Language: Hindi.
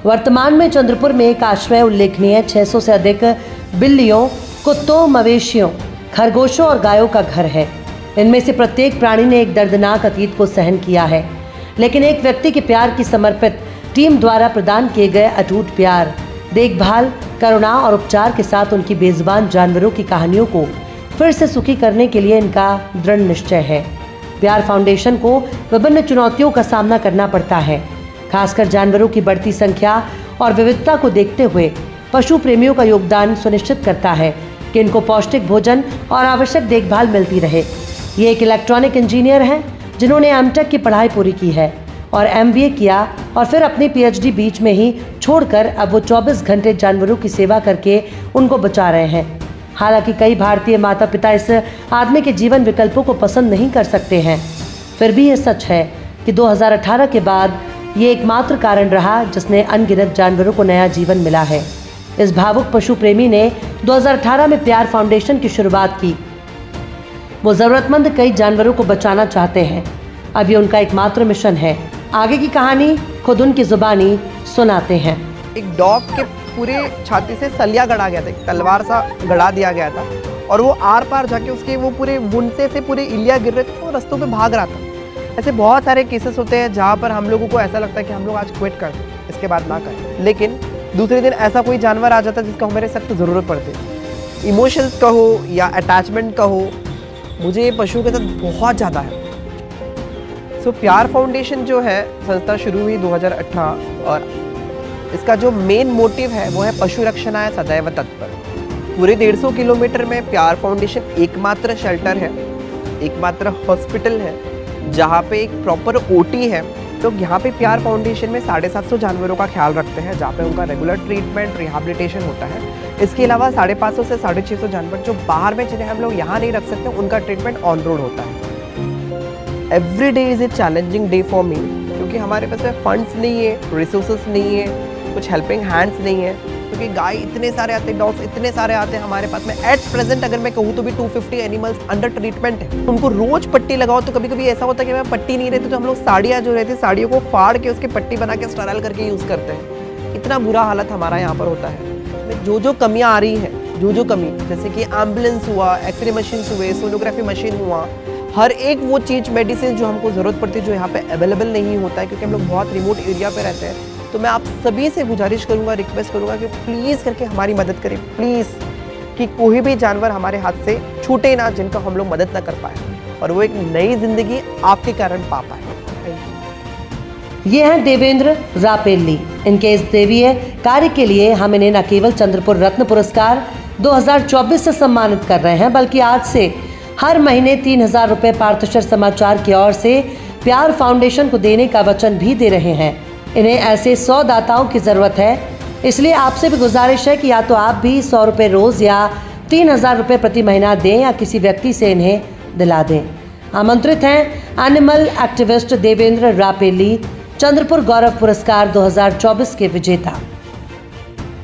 वर्तमान में चंद्रपुर में एक आश्रय उल्लेखनीय 600 से अधिक बिल्लियों, कुत्तों, मवेशियों, खरगोशों और गायों का घर है। इनमें से प्रत्येक प्राणी ने एक दर्दनाक अतीत को सहन किया है, लेकिन एक व्यक्ति के प्यार की समर्पित टीम द्वारा प्रदान किए गए अटूट प्यार, देखभाल, करुणा और उपचार के साथ उनकी बेजुबान जानवरों की कहानियों को फिर से सुखी करने के लिए इनका दृढ़ निश्चय है। प्यार फाउंडेशन को विभिन्न चुनौतियों का सामना करना पड़ता है, खासकर जानवरों की बढ़ती संख्या और विविधता को देखते हुए पशु प्रेमियों का योगदान सुनिश्चित करता है कि इनको पौष्टिक भोजन और आवश्यक देखभाल मिलती रहे। ये एक इलेक्ट्रॉनिक इंजीनियर हैं जिन्होंने एमटेक की पढ़ाई पूरी की है और एमबीए किया और फिर अपनी पीएचडी बीच में ही छोड़कर अब वो 24 घंटे जानवरों की सेवा करके उनको बचा रहे हैं। हालांकि कई भारतीय माता पिता इस आदमी के जीवन विकल्पों को पसंद नहीं कर सकते हैं, फिर भी ये सच है कि 2018 के बाद ये एकमात्र कारण रहा जिसने अनगिनत जानवरों को नया जीवन मिला है। इस भावुक पशु प्रेमी ने 2018 में प्यार फाउंडेशन की शुरुआत की। वो ज़रूरतमंद कई जानवरों को बचाना चाहते हैं। अब ये उनका एकमात्र मिशन है। आगे की कहानी खुद उनकी जुबानी सुनाते हैं। एक डॉग के पूरे छाती से सलिया गड़ा गया था, एक तलवार सा गड़ा दिया गया था और वो आर पार जाके उसके वो पूरे मुंडे से पूरे इलिया गिर रहे थे, वो रास्तों पे भाग रहा था। ऐसे बहुत सारे केसेस होते हैं जहाँ पर हम लोगों को ऐसा लगता है कि हम लोग आज क्विट कर दें, इसके बाद ना करें, लेकिन दूसरे दिन ऐसा कोई जानवर आ जाता है जिसका हमारे सख्त ज़रूरत पड़ती है। इमोशंस का हो या अटैचमेंट का हो, मुझे पशुओं के साथ बहुत ज़्यादा है। सो प्यार फाउंडेशन जो है संस्था शुरू हुई 2018 और इसका जो मेन मोटिव है वो है पशु रक्षणाय सदैव तत्पर। पूरे 150 किलोमीटर में प्यार फाउंडेशन एकमात्र शेल्टर है, एकमात्र हॉस्पिटल है जहाँ पे एक प्रॉपर ओटी है। तो यहाँ पे प्यार फाउंडेशन में 750 जानवरों का ख्याल रखते हैं जहाँ पे उनका रेगुलर ट्रीटमेंट, रिहैबिलिटेशन होता है। इसके अलावा 550 से 650 जानवर जो बाहर में जिन्हें हम लोग यहाँ नहीं रख सकते, उनका ट्रीटमेंट ऑन रोड होता है। Every day is a challenging day for me, क्योंकि हमारे पास फंड्स नहीं है, रिसोर्सेस नहीं है, कुछ हेल्पिंग हैंड्स नहीं है, क्योंकि गाय इतने सारे आते हैं, डॉग्स इतने सारे आते हैं हमारे पास में। एट प्रेजेंट अगर मैं कहूँ तो भी 250 एनिमल्स अंडर ट्रीटमेंट है। उनको रोज पट्टी लगाओ तो कभी कभी ऐसा होता है कि मैं पट्टी नहीं रहती तो हम लोग साड़ियाँ जो रहती है, साड़ियों को फाड़ के उसकी पट्टी बना के स्टराइल करके यूज़ करते हैं। इतना बुरा हालत हमारा यहाँ पर होता है। जो कमियाँ आ रही हैं, जो कमी, जैसे कि एम्बुलेंस हुआ, एक्सरे मशीन हुए, सोनोग्राफी मशीन हुआ, हर एक वो चीज़, मेडिसिन जो हमको ज़रूरत पड़ती है जो यहाँ पे अवेलेबल नहीं होता है, क्योंकि हम लोग बहुत रिमोट एरिया पे रहते हैं। तो मैं आप सभी से गुजारिश करूँगा, रिक्वेस्ट करूँगा कि प्लीज़ करके हमारी मदद करें, प्लीज़, कि कोई भी जानवर हमारे हाथ से छूटे ना जिनका हम लोग मदद ना कर पाए और वो एक नई जिंदगी आपके कारण पा पाए। ये हैं देवेंद्र रापेल्ली। इनके इस देवीय कार्य के लिए हम इन्हें न केवल चंद्रपुर रत्न पुरस्कार 2024 से सम्मानित कर रहे हैं, बल्कि आज से हर महीने 3000 रुपये पार्थशर समाचार की ओर से प्यार फाउंडेशन को देने का वचन भी दे रहे हैं। इन्हें ऐसे 100 दाताओं की ज़रूरत है, इसलिए आपसे भी गुजारिश है कि या तो आप भी 100 रुपये रोज़ या 3000 रुपये प्रति महीना दें या किसी व्यक्ति से इन्हें दिला दें। आमंत्रित हैं एनिमल एक्टिविस्ट देवेंद्र रापेल्ली, चंद्रपुर गौरव पुरस्कार 2024 के विजेता।